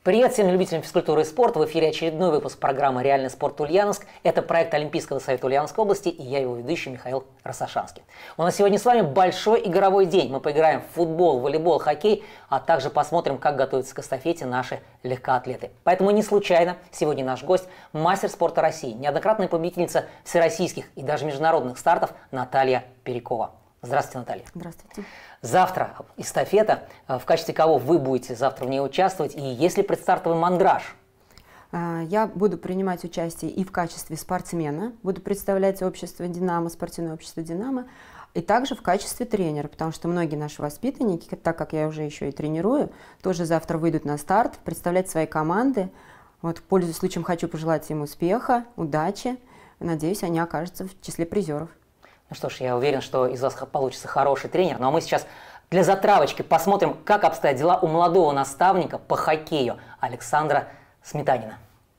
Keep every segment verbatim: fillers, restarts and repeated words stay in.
Привет всем любителям физкультуры и спорта. В эфире очередной выпуск программы «Реальный спорт Ульяновск». Это проект Олимпийского совета Ульяновской области, и я его ведущий Михаил Рассашанский. У нас сегодня с вами большой игровой день. Мы поиграем в футбол, волейбол, хоккей, а также посмотрим, как готовятся к эстафете наши легкоатлеты. Поэтому не случайно сегодня наш гость – мастер спорта России, неоднократная победительница всероссийских и даже международных стартов Наталья Перекова. Здравствуйте, Наталья. Здравствуйте. Завтра эстафета. В качестве кого вы будете завтра в ней участвовать? И есть ли предстартовый мандраж? Я буду принимать участие и в качестве спортсмена. Буду представлять общество «Динамо», спортивное общество «Динамо». И также в качестве тренера, потому что многие наши воспитанники, так как я уже еще и тренирую, тоже завтра выйдут на старт, представлять свои команды. Вот, пользуясь случаем, хочу пожелать им успеха, удачи. Надеюсь, они окажутся в числе призеров. Ну что ж, я уверен, что из вас получится хороший тренер. Ну а мы сейчас для затравочки посмотрим, как обстоят дела у молодого наставника по хоккею Александра Сметанина.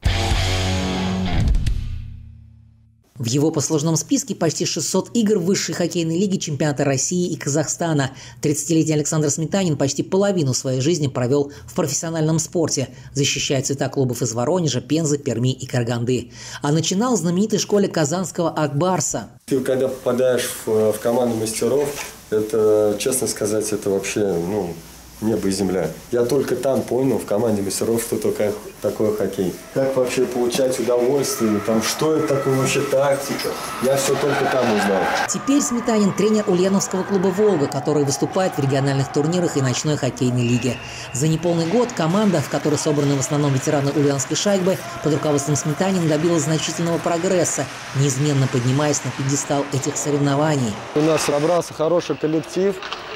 В его послужном списке почти шестьсот игр в высшей хоккейной лиге чемпионата России и Казахстана. тридцатилетний Александр Сметанин почти половину своей жизни провел в профессиональном спорте, защищая цвета клубов из Воронежа, Пензы, Перми и Караганды. А начинал в знаменитой школе казанского Акбарса. Ты когда попадаешь в, в команду мастеров, это, честно сказать, это вообще, ну, небо и земля. Я только там понял, в команде мастеров, что такое, такое хоккей. Как вообще получать удовольствие, там, что это такое вообще тактика. Я все только там узнал. Теперь Сметанин тренер ульяновского клуба «Волга», который выступает в региональных турнирах и ночной хоккейной лиге. За неполный год команда, в которой собраны в основном ветераны ульяновской шайбы, под руководством Сметанина добилась значительного прогресса, неизменно поднимаясь на пьедестал этих соревнований. У нас собрался хороший коллектив.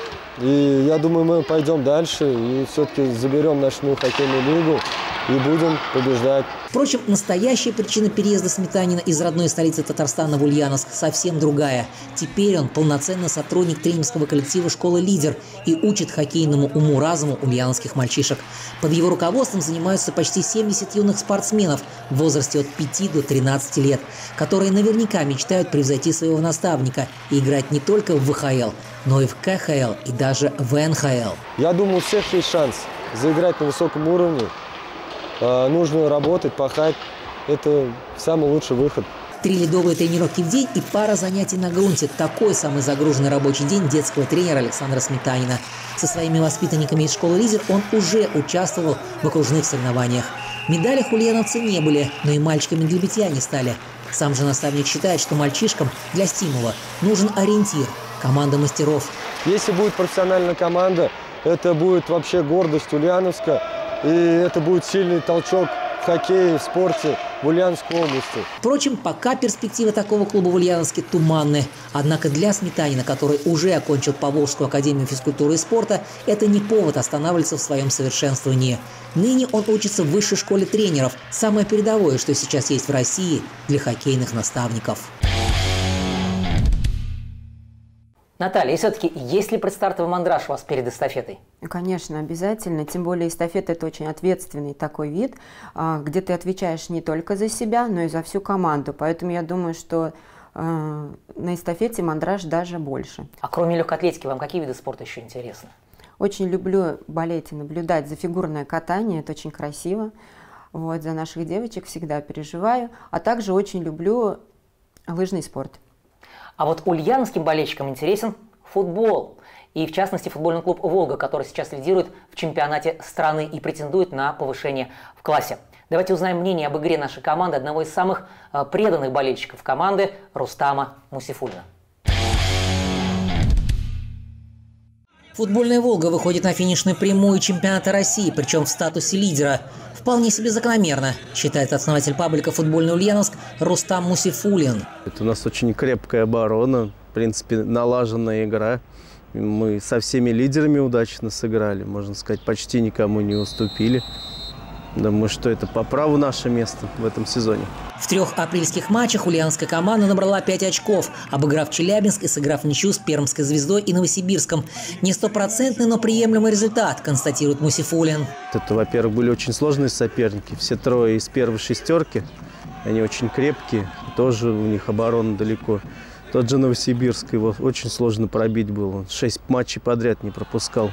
И я думаю, мы пойдем дальше и все-таки заберем ночную хоккейную лигу и будем побеждать. Впрочем, настоящая причина переезда Сметанина из родной столицы Татарстана в Ульяновск совсем другая. Теперь он полноценный сотрудник тренерского коллектива школы «Лидер» и учит хоккейному уму-разуму ульяновских мальчишек. Под его руководством занимаются почти семьдесят юных спортсменов в возрасте от пяти до тринадцати лет, которые наверняка мечтают превзойти своего наставника и играть не только в вэ ха эл, но и в ка ха эл и даже в эн ха эл. Я думаю, у всех есть шанс заиграть на высоком уровне. Нужно работать, пахать. Это самый лучший выход. Три ледовые тренировки в день и пара занятий на грунте. Такой самый загруженный рабочий день детского тренера Александра Сметанина. Со своими воспитанниками из школы «Лидер» он уже участвовал в окружных соревнованиях. В медалях ульяновцы не были, но и мальчиками для битья не стали. Сам же наставник считает, что мальчишкам для стимула нужен ориентир – команда мастеров. Если будет профессиональная команда, это будет вообще гордость Ульяновска. И это будет сильный толчок в хоккее, в спорте в Ульяновской области. Впрочем, пока перспективы такого клуба в Ульяновске туманны. Однако для Сметанина, который уже окончил Поволжскую академию физкультуры и спорта, это не повод останавливаться в своем совершенствовании. Ныне он учится в высшей школе тренеров. Самое передовое, что сейчас есть в России для хоккейных наставников. Наталья, и все-таки, есть ли предстартовый мандраж у вас перед эстафетой? Конечно, обязательно. Тем более эстафета – это очень ответственный такой вид, где ты отвечаешь не только за себя, но и за всю команду. Поэтому я думаю, что э, на эстафете мандраж даже больше. А кроме легкоатлетики, вам какие виды спорта еще интересны? Очень люблю болеть и наблюдать за фигурное катание. Это очень красиво. Вот, за наших девочек всегда переживаю. А также очень люблю лыжный спорт. А вот ульяновским болельщикам интересен футбол. И в частности футбольный клуб «Волга», который сейчас лидирует в чемпионате страны и претендует на повышение в классе. Давайте узнаем мнение об игре нашей команды одного из самых преданных болельщиков команды Рустама Мусифуллина. Футбольная «Волга» выходит на финишную прямую чемпионата России, причем в статусе лидера. Вполне себе закономерно, считает основатель паблика «Футбольный Ульяновск» Рустам Мусифуллин. Это у нас очень крепкая оборона, в принципе, налаженная игра. Мы со всеми лидерами удачно сыграли, можно сказать, почти никому не уступили. Думаю, что это по праву наше место в этом сезоне. В трех апрельских матчах ульяновская команда набрала пять очков, обыграв Челябинск и сыграв в ничью с Пермской «Звездой» и Новосибирском. Не стопроцентный, но приемлемый результат, констатирует Мусифуллин. Это, во-первых, были очень сложные соперники. Все трое из первой шестерки. Они очень крепкие, тоже у них оборона далеко. Тот же Новосибирск, его очень сложно пробить было. Он шесть матчей подряд не пропускал.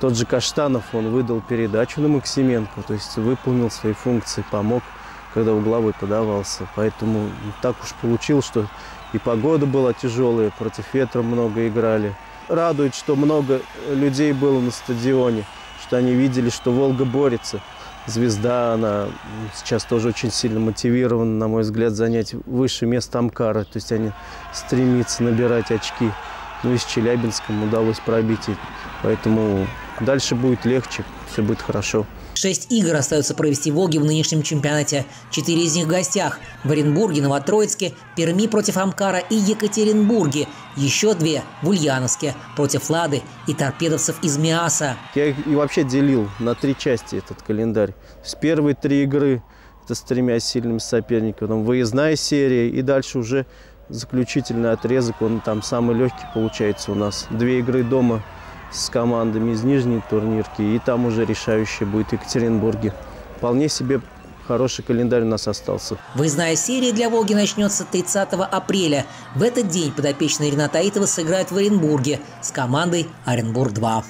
Тот же Каштанов, он выдал передачу на Максименко, то есть выполнил свои функции, помог, когда угловой подавался. Поэтому так уж получилось, что и погода была тяжелая, против ветра много играли. Радует, что много людей было на стадионе, что они видели, что Волга борется. Звезда, она сейчас тоже очень сильно мотивирована, на мой взгляд, занять высшее место Амкара. То есть они стремятся набирать очки. Ну и с Челябинском удалось пробить. Поэтому дальше будет легче, все будет хорошо. Шесть игр остается провести Волге в нынешнем чемпионате. Четыре из них в гостях – в Оренбурге, Новотроицке, Перми против Амкара и Екатеринбурге. Еще две в Ульяновске против Лады и торпедовцев из Миаса. Я их и вообще делил на три части этот календарь. С первые три игры – это с тремя сильными соперниками, потом выездная серия и дальше уже заключительный отрезок. Он там самый легкий получается у нас. Две игры дома с командами из нижней турнирки, и там уже решающее будет в Екатеринбурге. Вполне себе хороший календарь у нас остался. Выездная серия для Волги начнется тридцатого апреля. В этот день подопечные Рената Аитова сыграют в Оренбурге с командой Оренбург-два.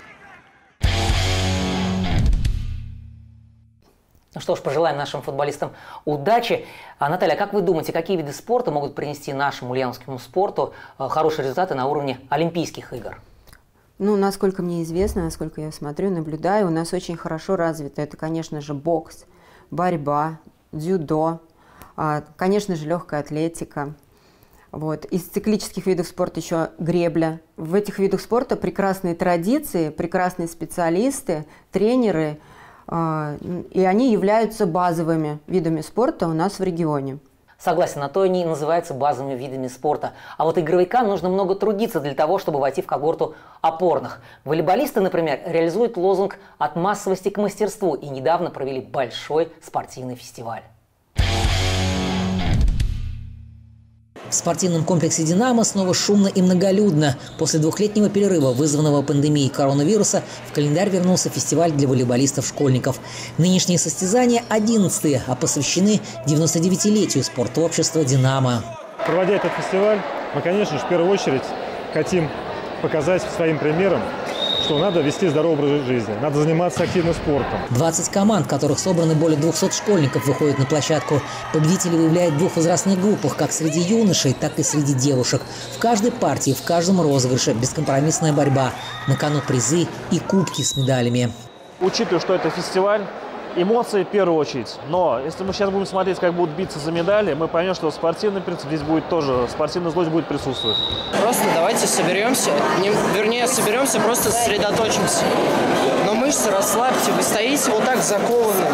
Ну что ж, пожелаем нашим футболистам удачи. А, Наталья, как вы думаете, какие виды спорта могут принести нашему ульяновскому спорту хорошие результаты на уровне Олимпийских игр? Ну, насколько мне известно, насколько я смотрю, наблюдаю, у нас очень хорошо развито. Это, конечно же, бокс, борьба, дзюдо, конечно же, легкая атлетика. Вот. Из циклических видов спорта еще гребля. В этих видах спорта прекрасные традиции, прекрасные специалисты, тренеры, и они являются базовыми видами спорта у нас в регионе. Согласен, на то они и называются базовыми видами спорта. А вот игровикам нужно много трудиться для того, чтобы войти в когорту опорных. Волейболисты, например, реализуют лозунг «От массовости к мастерству» и недавно провели большой спортивный фестиваль. В спортивном комплексе «Динамо» снова шумно и многолюдно. После двухлетнего перерыва, вызванного пандемией коронавируса, в календарь вернулся фестиваль для волейболистов-школьников. Нынешние состязания одиннадцатые, а посвящены девяностодевятилетию спортобщества «Динамо». Проводя этот фестиваль, мы, конечно же, в первую очередь хотим показать своим примером, что надо вести здоровый образ жизни, надо заниматься активным спортом. двадцать команд, в которых собраны более двухсот школьников, выходят на площадку. Победители выявляют в двух возрастных группах, как среди юношей, так и среди девушек. В каждой партии, в каждом розыгрыше бескомпромиссная борьба. На кону призы и кубки с медалями. Учитывая, что это фестиваль, эмоции в первую очередь. Но если мы сейчас будем смотреть, как будут биться за медали, мы поймем, что спортивный принцип здесь будет тоже, спортивная злость будет присутствовать. Просто давайте соберемся, не, вернее, соберемся, просто сосредоточимся. Но мышцы расслабьте, вы стоите вот так закованно.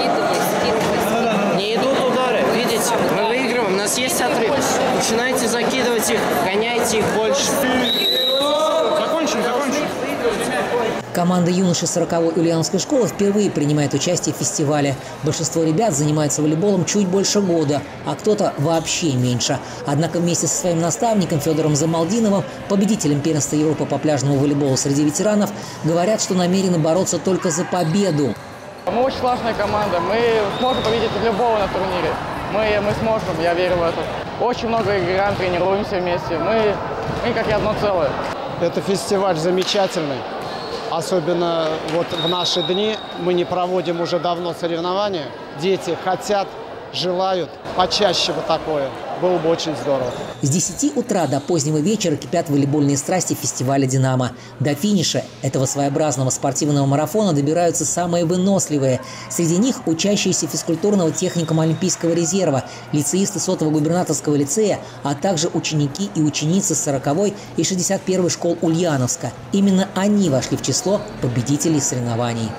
Не идут удары, видите? Мы выигрываем, у нас есть отрыв. Начинайте закидывать их, гоняйте их больше. Закончим, закончим. Команда юношей сороковой Ульяновской школы впервые принимает участие в фестивале. Большинство ребят занимаются волейболом чуть больше года, а кто-то вообще меньше. Однако вместе со своим наставником Федором Замалдиновым, победителем первенства Европы по пляжному волейболу среди ветеранов, говорят, что намерены бороться только за победу. Мы очень классная команда, мы сможем победить любого на турнире. Мы, мы сможем, я верю в это. Очень много играем, тренируемся вместе, мы, мы как и одно целое. Это фестиваль замечательный. Особенно вот в наши дни мы не проводим уже давно соревнования. Дети хотят, желают почаще вот такое. Было бы очень здорово. С десяти утра до позднего вечера кипят волейбольные страсти фестиваля «Динамо». До финиша этого своеобразного спортивного марафона добираются самые выносливые. Среди них учащиеся физкультурного техникума Олимпийского резерва, лицеисты сотого губернаторского лицея, а также ученики и ученицы сороковой и шестьдесят первой школ Ульяновска. Именно они вошли в число победителей соревнований.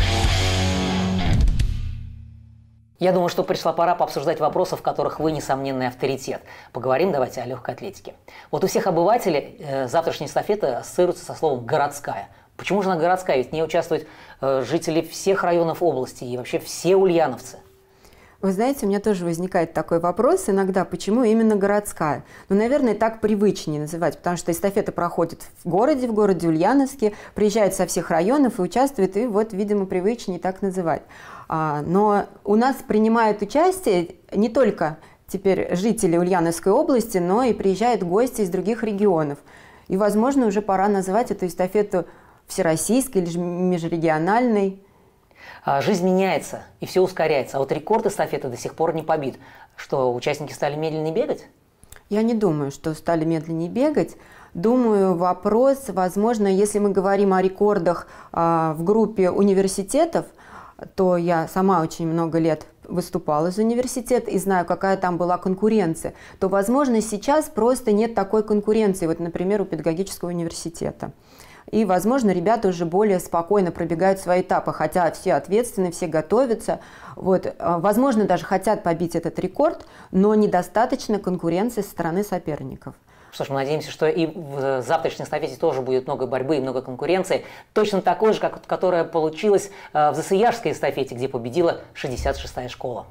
Я думаю, что пришла пора пообсуждать вопросы, в которых вы несомненный авторитет. Поговорим давайте о легкой атлетике. Вот у всех обывателей э, завтрашняя эстафета ассоциируется со словом «городская». Почему же она городская? Ведь в ней участвуют э, жители всех районов области и вообще все ульяновцы. Вы знаете, у меня тоже возникает такой вопрос иногда, почему именно городская? Ну, наверное, так привычнее называть, потому что эстафета проходит в городе, в городе Ульяновске, приезжают со всех районов и участвуют, и вот, видимо, привычнее так называть. Но у нас принимают участие не только теперь жители Ульяновской области, но и приезжают гости из других регионов. И, возможно, уже пора называть эту эстафету всероссийской или же межрегиональной. Жизнь меняется, и все ускоряется. А вот рекорд эстафеты до сих пор не побит. Что, участники стали медленнее бегать? Я не думаю, что стали медленнее бегать. Думаю, вопрос, возможно, если мы говорим о рекордах а, в группе университетов, то я сама очень много лет выступала за университет и знаю, какая там была конкуренция, то, возможно, сейчас просто нет такой конкуренции, вот, например, у педагогического университета. И, возможно, ребята уже более спокойно пробегают свои этапы, хотя все ответственны, все готовятся. Вот. Возможно, даже хотят побить этот рекорд, но недостаточно конкуренции со стороны соперников. Что ж, мы надеемся, что и в завтрашней эстафете тоже будет много борьбы и много конкуренции, точно такой же, как которая получилась в засвияжской эстафете, где победила шестьдесят шестая школа.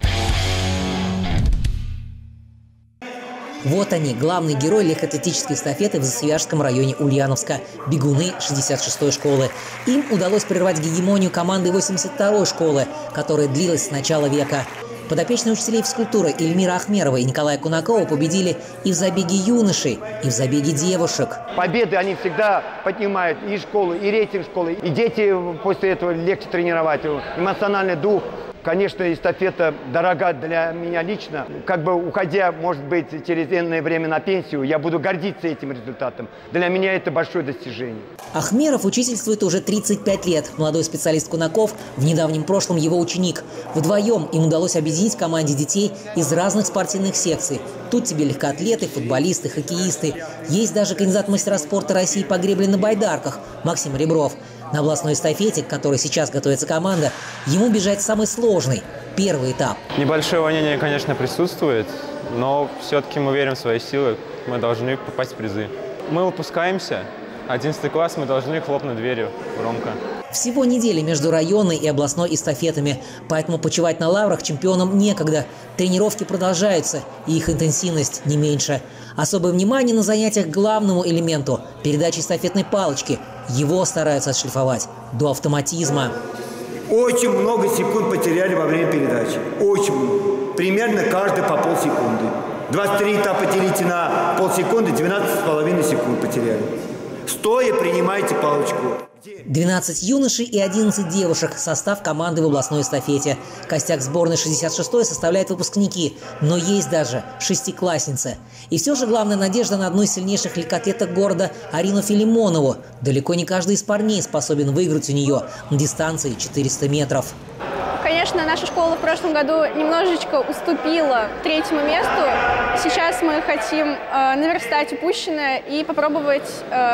Вот они, главный герой легкоатлетической эстафеты в Засвияжском районе Ульяновска – бегуны шестьдесят шестой школы. Им удалось прервать гегемонию команды восемьдесят второй школы, которая длилась с начала века. Подопечные учителей физкультуры Эльмира Ахмерова и Николая Кунакова победили и в забеге юношей, и в забеге девушек. Победы они всегда поднимают и школы, и рейтинг школы. И дети после этого легче тренировать, эмоциональный дух. Конечно, эстафета дорога для меня лично. Как бы уходя, может быть, через энное время на пенсию, я буду гордиться этим результатом. Для меня это большое достижение. Ахмеров учительствует уже тридцать пять лет. Молодой специалист Кунаков в недавнем прошлом его ученик. Вдвоем им удалось объединить команде детей из разных спортивных секций. Тут тебе легкоатлеты, футболисты, хоккеисты. Есть даже кандидат в мастера спорта России по гребле на байдарках Максим Ребров. На областной эстафете, к которой сейчас готовится команда, ему бежать самый сложный – первый этап. Небольшое волнение, конечно, присутствует, но все-таки мы верим в свои силы, мы должны попасть в призы. Мы выпускаемся, одиннадцатый класс, мы должны хлопнуть дверью громко. Всего неделя между районной и областной эстафетами, поэтому почивать на лаврах чемпионам некогда. Тренировки продолжаются, и их интенсивность не меньше. Особое внимание на занятиях к главному элементу – передаче эстафетной палочки. Его стараются отшлифовать до автоматизма. Очень много секунд потеряли во время передачи. Очень много. Примерно каждый по полсекунды. двадцать три этапа делите на полсекунды, двенадцать с половиной секунд потеряли. Стоя принимайте палочку. двенадцать юношей и одиннадцать девушек – состав команды в областной эстафете. Костяк сборной шестьдесят шестой составляют выпускники, но есть даже шестиклассницы. И все же главная надежда на одну из сильнейших легкоатлеток города Арину Филимонову. Далеко не каждый из парней способен выиграть у нее на дистанции четыреста метров. Конечно, наша школа в прошлом году немножечко уступила третьему месту. Сейчас мы хотим э, наверстать упущенное и попробовать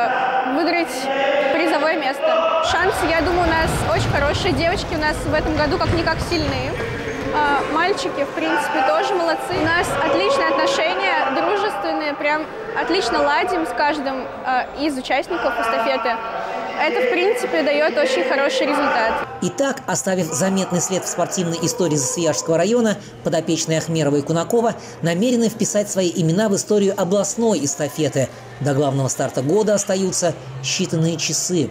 э, выиграть призовое место. Шансы, я думаю, у нас очень хорошие. Девочки у нас в этом году как-никак сильные. Э, мальчики, в принципе, тоже молодцы. У нас отличные отношения, дружественные, прям отлично ладим с каждым э, из участников эстафеты. Это, в принципе, дает очень хороший результат. Итак, оставив заметный след в спортивной истории Засвияжского района, подопечные Ахмерова и Кунакова намерены вписать свои имена в историю областной эстафеты. До главного старта года остаются считанные часы.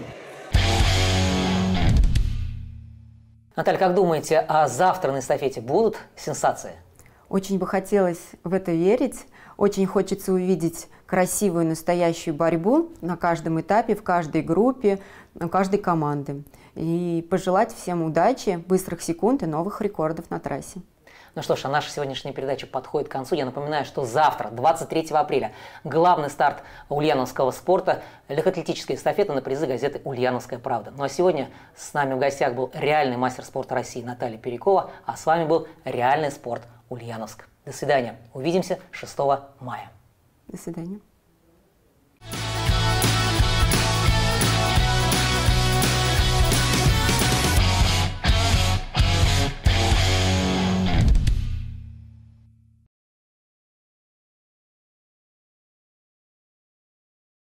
Наталья, как думаете, а завтра на эстафете будут сенсации? Очень бы хотелось в это верить. Очень хочется увидеть красивую настоящую борьбу на каждом этапе, в каждой группе, на каждой команде. И пожелать всем удачи, быстрых секунд и новых рекордов на трассе. Ну что ж, а наша сегодняшняя передача подходит к концу. Я напоминаю, что завтра, двадцать третьего апреля, главный старт ульяновского спорта, легкоатлетическая эстафета на призы газеты «Ульяновская правда». Ну а сегодня с нами в гостях был реальный мастер спорта России Наталья Перекова, а с вами был реальный спорт Ульяновск. До свидания. Увидимся шестого мая. До свидания.